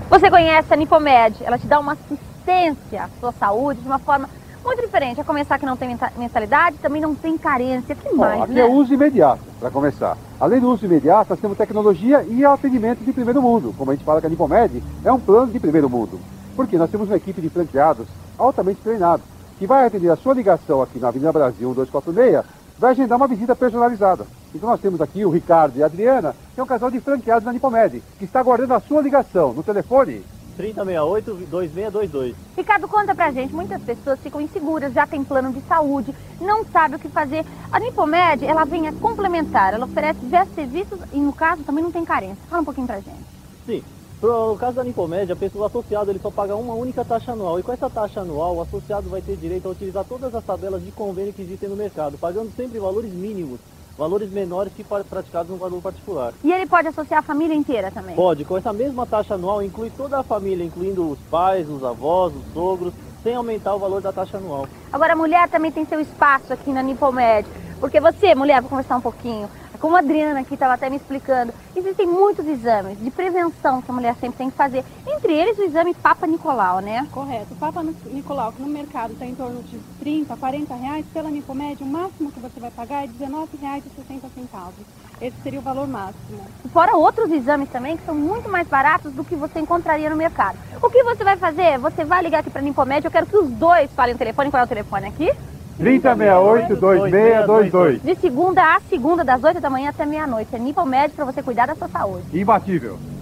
Você conhece a Nipomed, ela te dá uma assistência à sua saúde de uma forma muito diferente. A começar que não tem mensalidade, também não tem carência, que mais, aqui né? é uso imediato, para começar. Além do uso imediato, nós temos tecnologia e atendimento de primeiro mundo. Como a gente fala que a Nipomed é um plano de primeiro mundo. Porque nós temos uma equipe de franqueados altamente treinados, que vai atender a sua ligação aqui na Avenida Brasil 1246, vai agendar uma visita personalizada. Então nós temos aqui o Ricardo e a Adriana, que é um casal de franqueados da Nipomed, que está aguardando a sua ligação no telefone 3068-2622. Ricardo, conta pra gente, muitas pessoas ficam inseguras, já tem plano de saúde, não sabe o que fazer. A Nipomed, ela vem a complementar, ela oferece diversos serviços e no caso também não tem carência. Fala um pouquinho pra gente. Sim. No caso da Nipomed, o associado ele só paga uma única taxa anual. E com essa taxa anual, o associado vai ter direito a utilizar todas as tabelas de convênio que existem no mercado, pagando sempre valores mínimos, valores menores que praticados no valor particular. E ele pode associar a família inteira também? Pode. Com essa mesma taxa anual, inclui toda a família, incluindo os pais, os avós, os sogros, sem aumentar o valor da taxa anual. Agora, a mulher também tem seu espaço aqui na Nipomed. Porque você, mulher, vou conversar um pouquinho. Como a Adriana aqui estava até me explicando, existem muitos exames de prevenção que a mulher sempre tem que fazer. Entre eles o exame Papa Nicolau, né? Correto. O Papa Nicolau, que no mercado está em torno de 30, 40 reais, pela Nipomed, o máximo que você vai pagar é R$19,60. Esse seria o valor máximo. Fora outros exames também que são muito mais baratos do que você encontraria no mercado. O que você vai fazer? Você vai ligar aqui para a Nipomed, eu quero que os dois falem o telefone. Qual é o telefone aqui? 3068-2622. De segunda a segunda, das 8 da manhã até meia-noite. É Nipomed para você cuidar da sua saúde. Imbatível.